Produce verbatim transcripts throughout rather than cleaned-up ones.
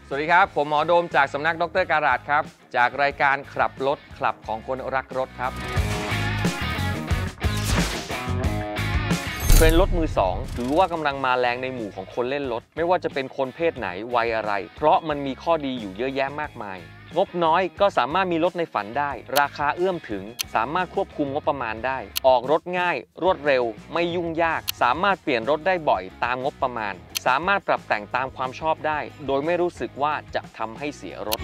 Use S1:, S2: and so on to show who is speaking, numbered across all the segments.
S1: สวัสดีครับผมหมอโดมจากสำนักดรการาดครับจากรายการขับรถคลับของคนรักรถครับเทรนด์รถมือสองถือว่ากำลังมาแรงในหมู่ของคนเล่นรถไม่ว่าจะเป็นคนเพศไหนวัยอะไรเพราะมันมีข้อดีอยู่เยอะแยะมากมายงบน้อยก็สามารถมีรถในฝันได้ราคาเอื้อมถึงสามารถควบคุมงบประมาณได้ออกรถง่ายรวดเร็วไม่ยุ่งยากสามารถเปลี่ยนรถได้บ่อยตามงบประมาณสามารถปรับแต่งตามความชอบได้โดยไม่รู้สึกว่าจะทำให้เสียรถ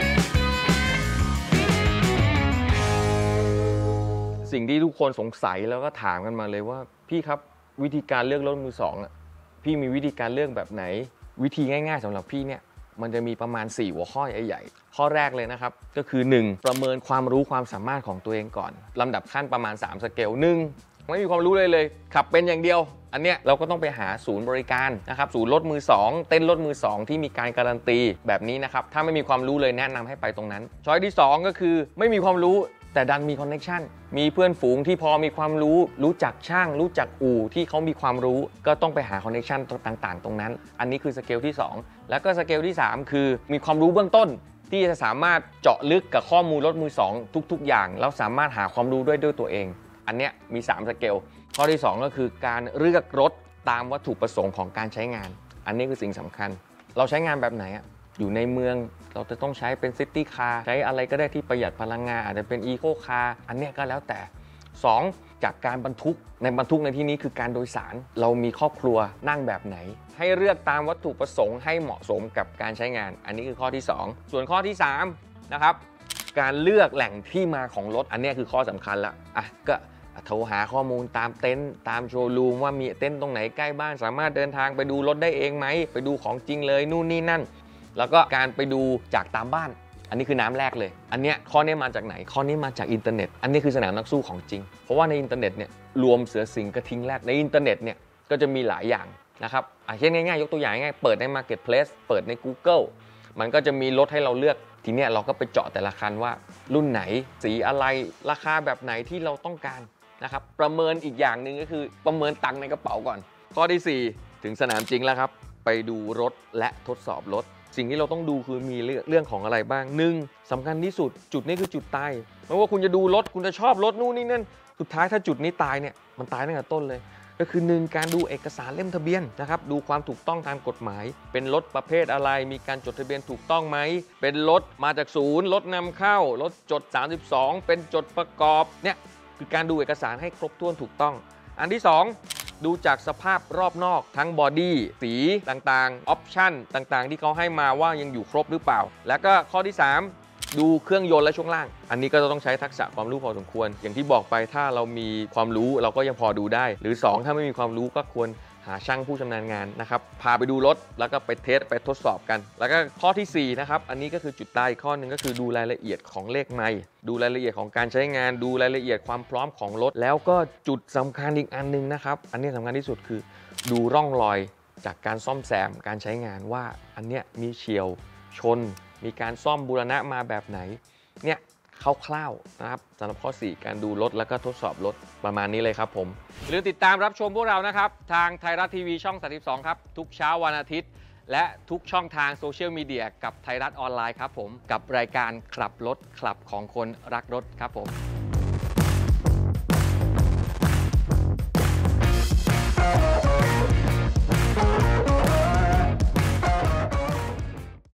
S1: สิ่งที่ทุกคนสงสัยแล้วก็ถามกันมาเลยว่าพี่ครับวิธีการเลือกรถมือสองอ่ะพี่มีวิธีการเลือกแบบไหนวิธีง่ายๆสำหรับพี่เนี่ยมันจะมีประมาณสี่หัวข้อใหญ่ๆข้อแรกเลยนะครับก็คือหนึ่งประเมินความรู้ความสามารถของตัวเองก่อนลำดับขั้นประมาณสามสเกลหนึ่งไม่มีความรู้เลยเลยขับเป็นอย่างเดียวอันเนี้ยเราก็ต้องไปหาศูนย์บริการนะครับศูนย์รถมือสองเต้นรถมือสองที่มีการการันตีแบบนี้นะครับถ้าไม่มีความรู้เลยแนะนำให้ไปตรงนั้นช้อยที่สองก็คือไม่มีความรู้แต่ดันมีคอนเนคชั่นมีเพื่อนฝูงที่พอมีความรู้รู้จักช่างรู้จักอู่ที่เขามีความรู้ก็ต้องไปหาคอนเนคชั่นต่างๆตรงนั้นอันนี้คือสเกลที่สองแล้วก็สเกลที่สามคือมีความรู้เบื้องต้นที่จะสามารถเจาะลึกกับข้อมูลรถมือสองทุกๆอย่างแล้วสามารถหาความรู้ด้วยด้วยตัวเองอันเนี้ยมีสามสเกลข้อที่สองก็คือการเลือกรถตามวัตถุประสงค์ของการใช้งานอันนี้คือสิ่งสำคัญเราใช้งานแบบไหนอะอยู่ในเมืองเราจะต้องใช้เป็นซิตี้คาร์ใช้อะไรก็ได้ที่ประหยัดพลังงานอาจจะเป็นอีโคคาร์อันนี้ก็แล้วแต่สองจากการบรรทุกในบรรทุกในที่นี้คือการโดยสารเรามีครอบครัวนั่งแบบไหนให้เลือกตามวัตถุประสงค์ให้เหมาะสมกับการใช้งานอันนี้คือข้อที่สองส่วนข้อที่สามนะครับการเลือกแหล่งที่มาของรถอันนี้คือข้อสำคัญละอ่ะก็โทรหาข้อมูลตามเต็นท์ตามโชว์รูมว่ามีเต็นท์ตรงไหนใกล้บ้านสามารถเดินทางไปดูรถได้เองไหมไปดูของจริงเลยนู่นนี่นั่นแล้วก็การไปดูจากตามบ้านอันนี้คือน้ำแรกเลยอันเนี้ยข้อนี้มาจากไหนข้อนี้มาจากอินเทอร์เน็ตอันนี้คือสนามนักสู้ของจริงเพราะว่าในอินเทอร์เน็ตเนี่ยรวมเสือสิงกระทิงแรกในอินเทอร์เน็ตเนี่ยก็จะมีหลายอย่างนะครับเช่นง่ายๆยกตัวอย่างง่ายๆเปิดใน Marketplace เปิดใน Google มันก็จะมีรถให้เราเลือกทีเนี้ยเราก็ไปเจาะแต่ละคันว่ารุ่นไหนสีอะไรราคาแบบไหนที่เราต้องการนะครับประเมินอีกอย่างหนึ่งก็คือประเมินตังค์ในกระเป๋าก่อนข้อที่สี่ถึงสนามจริงแล้วครับไปดูรถและทดสอบรถสิ่งที่เราต้องดูคือมีเรื่องของอะไรบ้างหนึ่งสำคัญที่สุดจุดนี้คือจุดตายไม่ว่าคุณจะดูรถคุณจะชอบรถนู่นนี่นั่นสุดท้ายถ้าจุดนี้ตายเนี่ยมันตายตั้งแต่ต้นเลยก็คือหนึ่งการดูเอกสารเล่มทะเบียนนะครับดูความถูกต้องตามกฎหมายเป็นรถประเภทอะไรมีการจดทะเบียนถูกต้องไหมเป็นรถมาจากศูนย์รถนำเข้ารถจดสามสิบสองเป็นจดประกอบเนี่ยคือการดูเอกสารให้ครบถ้วนถูกต้องอันที่สองดูจากสภาพรอบนอกทั้งบอดี้สีต่างๆออปชั่นต่างๆที่เขาให้มาว่ายังอยู่ครบหรือเปล่าแล้วก็ข้อที่สามดูเครื่องยนต์และช่วงล่างอันนี้ก็จะต้องใช้ทักษะความรู้พอสมควรอย่างที่บอกไปถ้าเรามีความรู้เราก็ยังพอดูได้หรือสองถ้าไม่มีความรู้ก็ควรหาช่างผู้ชำนาญงานนะครับพาไปดูรถแล้วก็ไปเทสไปทดสอบกันแล้วก็ข้อที่สี่นะครับอันนี้ก็คือจุดตายข้อหนึ่งก็คือดูรายละเอียดของเลขไมล์ดูรายละเอียดของการใช้งานดูรายละเอียดความพร้อมของรถแล้วก็จุดสำคัญอีกอันนึงนะครับอันนี้สำคัญที่สุดคือดูร่องรอยจากการซ่อมแซมการใช้งานว่าอันเนี้ยมีเฉี่ยวชนมีการซ่อมบูรณะมาแบบไหนเนี่ยคร่าวๆนะครับสำหรับข้อสี่การดูรถแล้วก็ทดสอบรถประมาณนี้เลยครับผมหรือติดตามรับชมพวกเรานะครับทางไทยรัฐทีวีช่องสามสิบสองครับทุกเช้าวันอาทิตย์และทุกช่องทางโซเชียลมีเดียกับไทยรัฐออนไลน์ครับผมกับรายการขับรถคลับของคนรักรถครับผม